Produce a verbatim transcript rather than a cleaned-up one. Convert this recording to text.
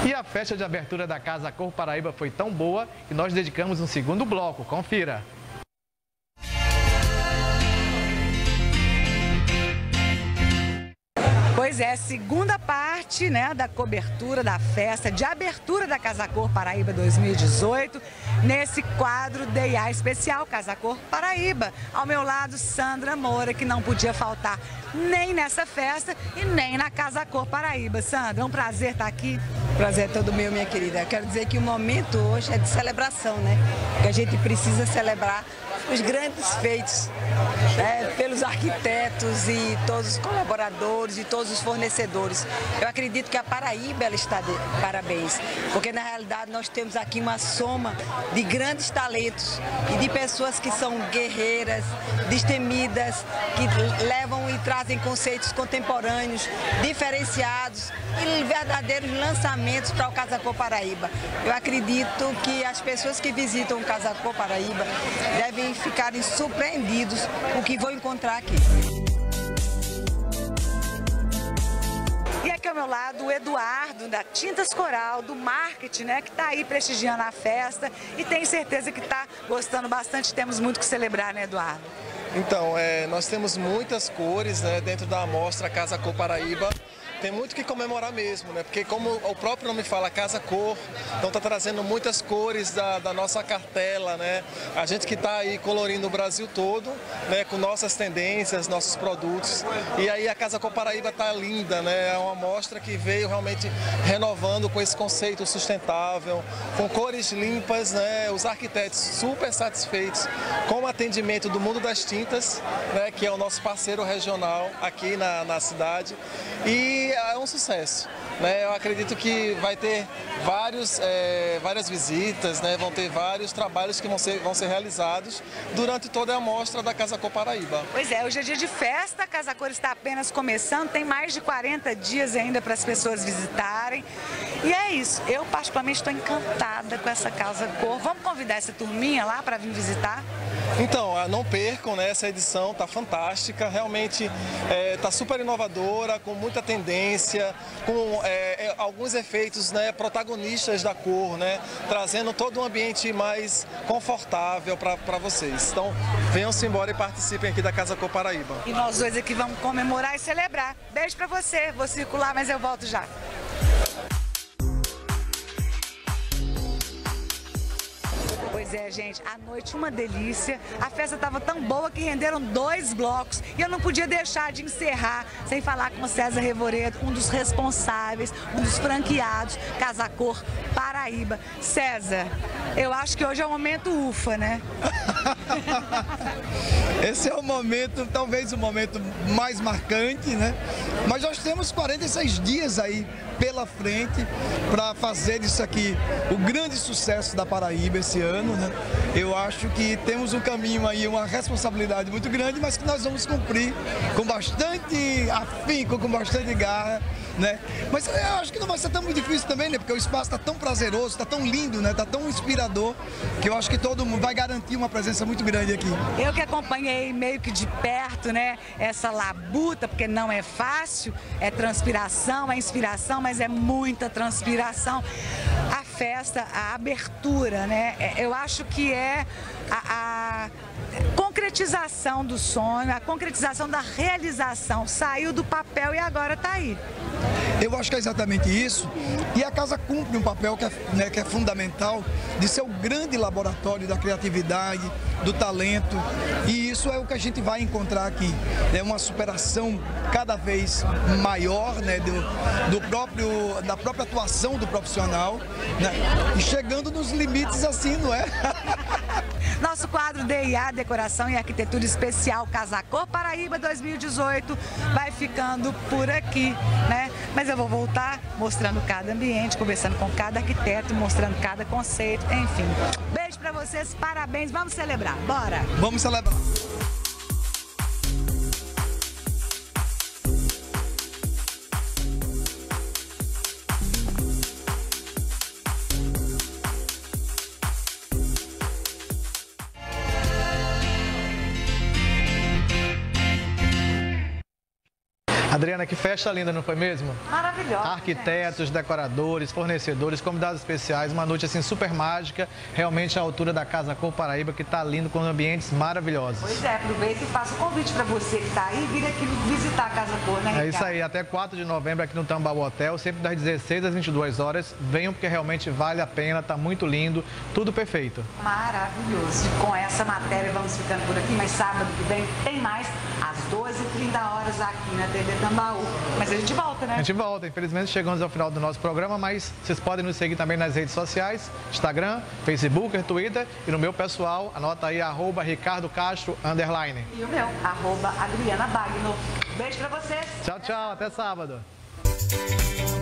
E a festa de abertura da Casa Cor Paraíba foi tão boa que nós dedicamos um segundo bloco. Confira! Pois é, segunda parte, né, da cobertura da festa de abertura da Casa Cor Paraíba dois mil e dezoito, nesse quadro D I A especial Casa Cor Paraíba. Ao meu lado, Sandra Moura, que não podia faltar nem nessa festa e nem na Casa Cor Paraíba. Sandra, é um prazer estar aqui. Prazer é todo meu, minha querida. Eu quero dizer que o momento hoje é de celebração, né? Que a gente precisa celebrar os grandes feitos, né, pelos arquitetos e todos os colaboradores e todos os fornecedores. Eu acredito que a Paraíba ela está de parabéns, porque na realidade nós temos aqui uma soma de grandes talentos e de pessoas que são guerreiras, destemidas, que levam e trazem conceitos contemporâneos, diferenciados e verdadeiros lançamentos para o Casa Cor Paraíba. Eu acredito que as pessoas que visitam o Casa Cor Paraíba devem ficarem surpreendidos com o que vão encontrar aqui. E aqui ao meu lado o Eduardo, da Tintas Coral, do marketing, né, que está aí prestigiando a festa e tenho certeza que está gostando bastante. Temos muito que celebrar, né, Eduardo? Então, é, nós temos muitas cores, né, dentro da amostra Casa Cor Paraíba. Tem muito que comemorar mesmo, né? Porque como o próprio nome fala, Casa Cor, então está trazendo muitas cores da, da nossa cartela, né? A gente que está aí colorindo o Brasil todo, né? Com nossas tendências, nossos produtos. E aí a Casa Cor Paraíba está linda, né? É uma mostra que veio realmente renovando com esse conceito sustentável, com cores limpas, né? Os arquitetos super satisfeitos com o atendimento do Mundo das Tintas, né? Que é o nosso parceiro regional aqui na, na cidade. E é um sucesso, né? Eu acredito que vai ter vários, é, várias visitas, né? Vão ter vários trabalhos que vão ser, vão ser realizados durante toda a mostra da Casa Cor Paraíba. Pois é, hoje é dia de festa, a Casa Cor está apenas começando, tem mais de quarenta dias ainda para as pessoas visitarem. E é isso, eu particularmente estou encantada com essa Casa Cor. Vamos convidar essa turminha lá para vir visitar? Então, não percam, né? Essa edição está fantástica, realmente está é, super inovadora, com muita tendência, com é, é, alguns efeitos, né, protagonistas da cor, né, trazendo todo um ambiente mais confortável para vocês. Então, venham-se embora e participem aqui da Casa Cor Paraíba. E nós dois aqui vamos comemorar e celebrar. Beijo para você, vou circular, mas eu volto já. Pois é, gente, a noite uma delícia, a festa estava tão boa que renderam dois blocos e eu não podia deixar de encerrar sem falar com o César Revoredo, um dos responsáveis, um dos franqueados, Casa Cor Paraíba. César, eu acho que hoje é o momento ufa, né? Esse é o momento, talvez o momento mais marcante, né? Mas nós temos quarenta e seis dias aí pela frente para fazer isso aqui o grande sucesso da Paraíba esse ano, né? Eu acho que temos um caminho aí, uma responsabilidade muito grande, mas que nós vamos cumprir com bastante afinco, com bastante garra, né? Mas eu acho que não vai ser tão difícil também, né? Porque o espaço está tão prazeroso, está tão lindo, né? Está tão inspirador, que eu acho que todo mundo vai garantir uma presença muito grande aqui. Eu que acompanhei meio que de perto, né? Essa labuta, porque não é fácil, é transpiração, é inspiração, mas é muita transpiração. A festa, a abertura, né? Eu acho que é a, a concretização do sonho, a concretização da realização. Saiu do papel e agora está aí. Eu acho que é exatamente isso. E a casa cumpre um papel que é, né, que é fundamental, de ser o grande laboratório da criatividade, do talento. E isso é o que a gente vai encontrar aqui. É uma superação cada vez maior, né, do, do próprio, da própria atuação do profissional, né, e chegando nos limites assim, não é? Nosso quadro D I A, Decoração e Arquitetura Especial Casa Cor Paraíba dois mil e dezoito vai ficando por aqui, né? Mas eu vou voltar mostrando cada ambiente, conversando com cada arquiteto, mostrando cada conceito, enfim. Beijo pra vocês, parabéns, vamos celebrar, bora! Vamos celebrar! A Adriana, que festa linda, não foi mesmo? Maravilhosa. Arquitetos, gente. decoradores, fornecedores, convidados especiais, uma noite assim super mágica, realmente à altura da Casa Cor Paraíba, que está lindo, com ambientes maravilhosos. Pois é, aproveita e faça o convite para você que está aí, vir aqui visitar a Casa Cor, né, Ricardo? É isso aí, até quatro de novembro aqui no Tambaú Hotel, sempre das dezesseis às vinte e duas horas. Venham porque realmente vale a pena, está muito lindo, tudo perfeito. Maravilhoso. Com essa matéria vamos ficando por aqui, mas sábado que vem tem mais, às doze e trinta horas aqui na T V Tambaú. Mas a gente volta, né? A gente volta. Infelizmente chegamos ao final do nosso programa, mas vocês podem nos seguir também nas redes sociais, Instagram, Facebook, Twitter e no meu pessoal, anota aí, arroba Ricardo Castro, underline. E o meu, arroba Adriana Bagno. Beijo pra vocês. Tchau, tchau. Até sábado.